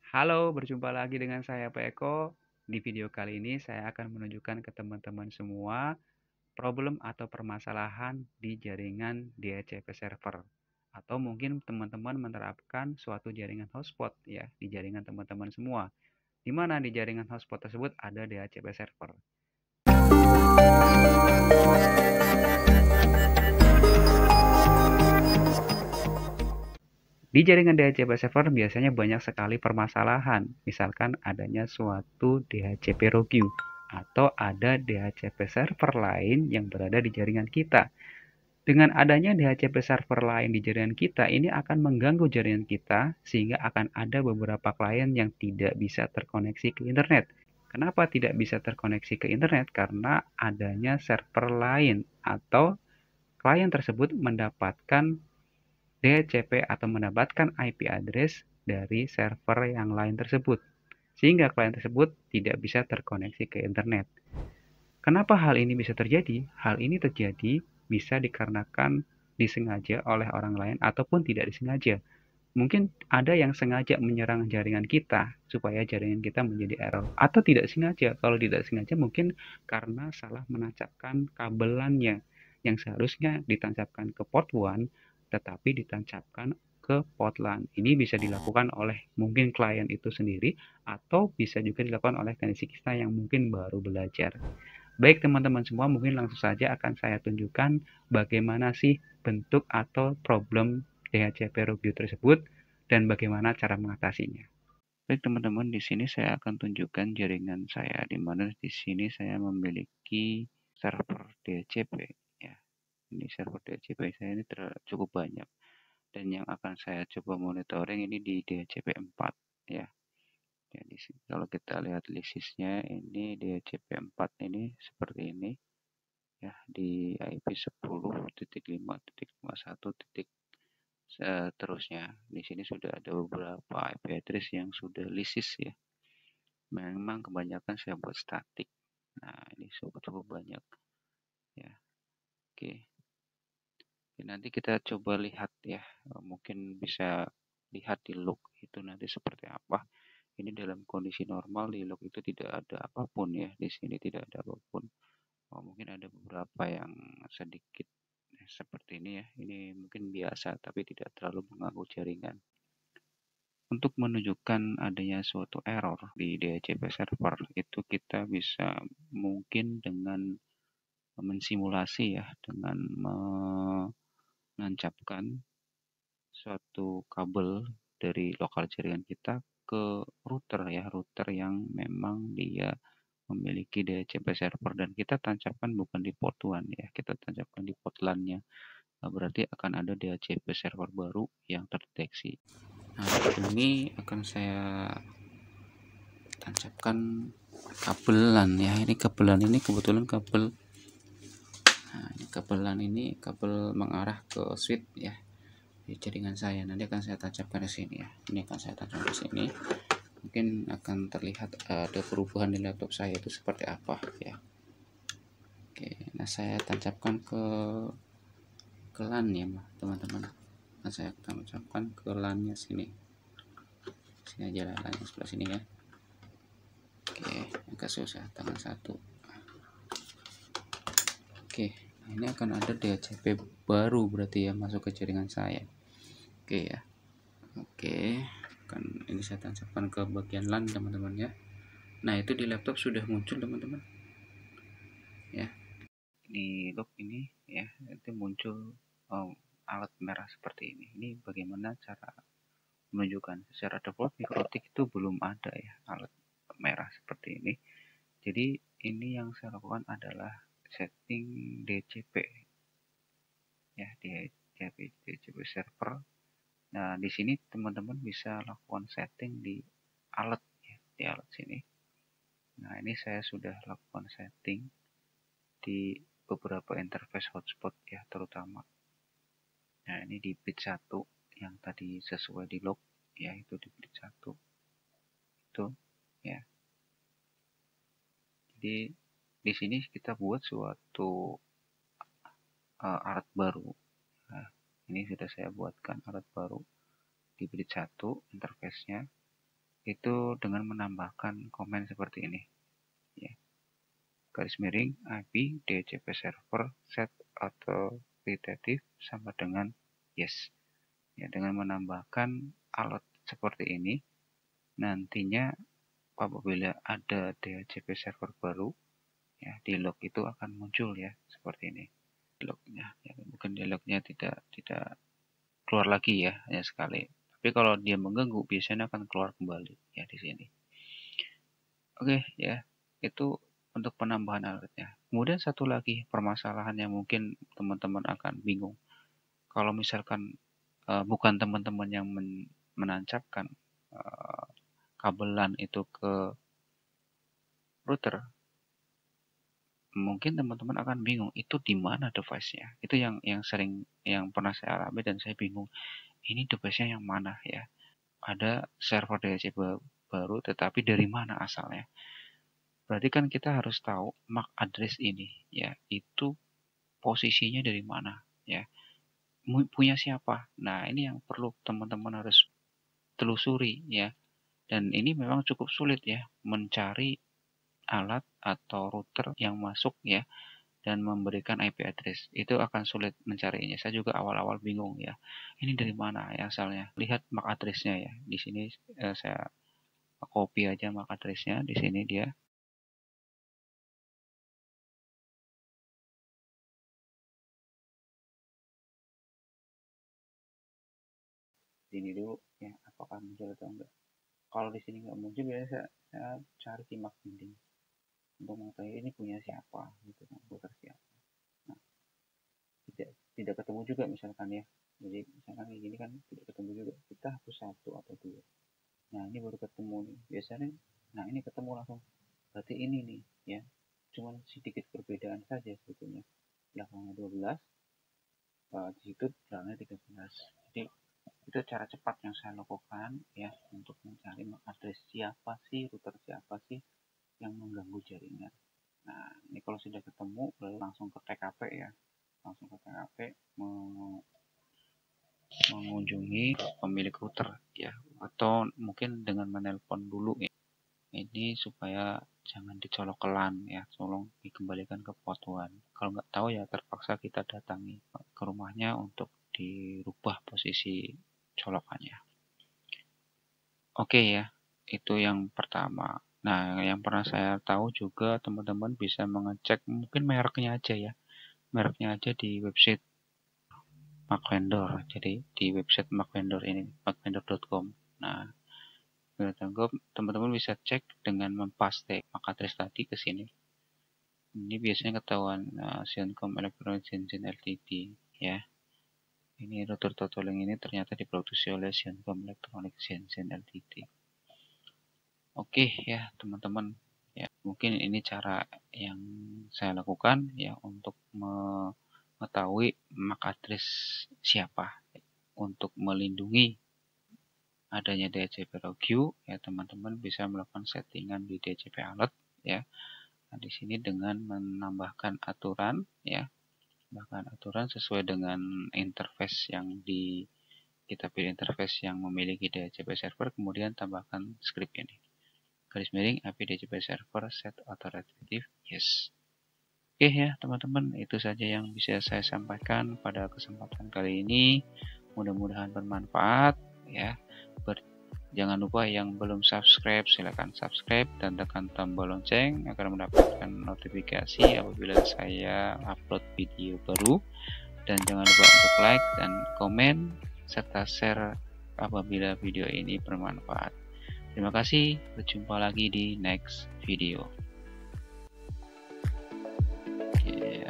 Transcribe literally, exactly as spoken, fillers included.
Halo, berjumpa lagi dengan saya Pak Eko. Di video kali ini saya akan menunjukkan ke teman-teman semua problem atau permasalahan di jaringan D H C P server. Atau mungkin teman-teman menerapkan suatu jaringan hotspot ya di jaringan teman-teman semua. Di mana di jaringan hotspot tersebut ada D H C P server. Di jaringan D H C P server biasanya banyak sekali permasalahan, misalkan adanya suatu D H C P rogue atau ada D H C P server lain yang berada di jaringan kita. Dengan adanya D H C P server lain di jaringan kita, ini akan mengganggu jaringan kita sehingga akan ada beberapa klien yang tidak bisa terkoneksi ke internet. Kenapa tidak bisa terkoneksi ke internet? Karena adanya server lain atau klien tersebut mendapatkan D H C P atau mendapatkan I P address dari server yang lain tersebut, sehingga klien tersebut tidak bisa terkoneksi ke internet. Kenapa hal ini bisa terjadi? Hal ini terjadi bisa dikarenakan disengaja oleh orang lain ataupun tidak disengaja. Mungkin ada yang sengaja menyerang jaringan kita supaya jaringan kita menjadi error, atau tidak sengaja. Kalau tidak sengaja mungkin karena salah menancapkan kabelannya yang seharusnya ditancapkan ke port one tetapi ditancapkan ke port LAN. Ini bisa dilakukan oleh mungkin klien itu sendiri atau bisa juga dilakukan oleh teknisi kita yang mungkin baru belajar. Baik teman-teman semua, mungkin langsung saja akan saya tunjukkan bagaimana sih bentuk atau problem D H C P rogue tersebut dan bagaimana cara mengatasinya. Baik teman-teman, di sini saya akan tunjukkan jaringan saya, di mana di sini saya memiliki server D H C P ya. Ini server D H C P saya ini cukup banyak, dan yang akan saya coba monitoring ini di D H C P empat ya. Jadi kalau kita lihat listnya ini D H C P empat ini seperti ini ya, di I P sepuluh titik lima titik lima puluh satu titik seterusnya. Di sini sudah ada beberapa I P address yang sudah lisis ya. Memang kebanyakan saya buat statik. Nah, ini cukup cukup banyak ya. Oke. Oke, nanti kita coba lihat ya. Mungkin bisa lihat di log itu nanti seperti apa. Ini dalam kondisi normal di log itu tidak ada apapun ya. Di sini tidak ada apapun. Oh, mungkin ada beberapa yang sedikit seperti ini ya. Ini mungkin biasa tapi tidak terlalu mengganggu jaringan. Untuk menunjukkan adanya suatu error di D H C P server itu kita bisa mungkin dengan mensimulasi ya, dengan menancapkan suatu kabel dari lokal jaringan kita ke router ya, router yang memang dia memiliki D H C P server, dan kita tancapkan bukan di port one ya, kita tancapkan di port LAN-nya. Nah, berarti akan ada D H C P server baru yang terdeteksi. Nah, ini akan saya tancapkan kabel LAN ya. Ini kabel LAN ini kebetulan kabel, nah ini kabel LAN ini kabel mengarah ke switch ya di jaringan saya. Nanti akan saya tancapkan di sini ya. Ini akan saya tancapkan di sini. Mungkin akan terlihat ada perubahan di laptop saya itu seperti apa ya. Oke, nah saya tancapkan ke ke LAN ya teman-teman. Nah, saya tancapkan ke LAN-nya sini. Sini aja lah, LAN sebelah sini ya. Oke, agak susah tangan satu. Oke, nah ini akan ada D H C P baru berarti ya masuk ke jaringan saya. Oke ya. Oke, kan ini saya tancapkan ke bagian LAN teman-teman ya. Nah, itu di laptop sudah muncul teman-teman. Ya. Di log ini ya, itu muncul oh, alat merah seperti ini. Ini bagaimana cara menunjukkan? Secara default mikrotik itu belum ada ya alat merah seperti ini. Jadi ini yang saya lakukan adalah setting D H C P ya, D H C P D H C P server. Nah, di sini teman-teman bisa lakukan setting di alat ya, di alat sini. Nah, ini saya sudah lakukan setting di beberapa interface hotspot ya, terutama. Nah, ini di bit satu yang tadi sesuai di log ya, itu di bit satu. Itu ya. Jadi di sini kita buat suatu uh, alat baru. Nah, ini sudah saya buatkan alat baru di bit satu interface-nya. itu dengan menambahkan komen seperti ini ya, garis miring I P D H C P server set authoritative sama dengan yes ya. Dengan menambahkan alert seperti ini, nantinya apabila ada D H C P server baru ya, di log itu akan muncul ya seperti ini lognya ya. Mungkin di lognya tidak tidak keluar lagi ya, hanya sekali. Tapi kalau dia mengganggu biasanya akan keluar kembali ya di sini. Oke ya, itu untuk penambahan alertnya. Kemudian satu lagi permasalahan yang mungkin teman-teman akan bingung. Kalau misalkan uh, bukan teman-teman yang men menancapkan uh, kabelan itu ke router, mungkin teman-teman akan bingung itu di mana device-nya. Itu yang yang sering yang pernah saya alami dan saya bingung. Ini device-nya yang mana ya? Ada server D H C P baru tetapi dari mana asalnya? Berarti kan kita harus tahu M A C address ini ya, itu posisinya dari mana ya. Punya siapa? Nah, ini yang perlu teman-teman harus telusuri ya. Dan ini memang cukup sulit ya mencari alat atau router yang masuk ya dan memberikan I P address. Itu akan sulit mencarinya. Saya juga awal-awal bingung ya. Ini dari mana ya asalnya? Lihat M A C address-nya ya. Di sini eh, saya copy aja M A C address-nya. Di sini dia. Sini dulu ya, apakah muncul atau enggak. Kalau di sini nggak muncul, biasanya saya, saya cari simak binding untuk mengetahui ini punya siapa gitu kan, router siapa. Nah, tidak tidak ketemu juga misalkan ya. Jadi misalkan kayak gini kan tidak ketemu juga, kita hapus satu atau dua. Nah, ini baru ketemu nih biasanya. Nah, ini ketemu langsung, berarti ini nih ya, cuman sedikit perbedaan saja sebetulnya. Belakangnya dua belas, uh, di situ belakangnya tiga belas. Jadi itu cara cepat yang saya lakukan ya untuk mencari M A C address siapa sih, router siapa sih yang mengganggu jaringan. Nah, ini kalau sudah ketemu lalu langsung ke T K P ya, langsung ke T K P mengunjungi pemilik router ya, atau mungkin dengan menelpon dulu ya. Ini supaya jangan dicolok ke LAN ya, tolong dikembalikan ke port one. Kalau nggak tahu ya terpaksa kita datangi ke rumahnya untuk dirubah posisi colokannya. Oke ya, itu yang pertama. Nah, yang pernah saya tahu juga teman-teman bisa mengecek mungkin mereknya aja ya. Mereknya aja di website M A C Vendor. Jadi di website M A C Vendor ini, macvendor dot com. Nah, teman-teman bisa cek dengan mempaste M A C address tadi ke sini. Ini biasanya ketahuan uh, Sioncom Electronic Shenzhen Ltd ya. Ini router Totoling ini ternyata diproduksi oleh Sioncom Electronic Shenzhen Ltd. Oke ya teman-teman, ya mungkin ini cara yang saya lakukan ya untuk mengetahui M A C address siapa untuk melindungi adanya D H C P rogue ya. Teman-teman bisa melakukan settingan di D H C P alert ya. Nah, di sini dengan menambahkan aturan ya, bahkan aturan sesuai dengan interface yang di kita pilih interface yang memiliki D H C P server, kemudian tambahkan script ini, garis miring I P D H C P server set authoritative yes. Oke ya teman-teman, itu saja yang bisa saya sampaikan pada kesempatan kali ini. Mudah-mudahan bermanfaat ya. Ber Jangan lupa yang belum subscribe silahkan subscribe dan tekan tombol lonceng agar mendapatkan notifikasi apabila saya upload video baru. Dan jangan lupa untuk like dan komen serta share apabila video ini bermanfaat. Terima kasih, berjumpa lagi di next video. Yeah.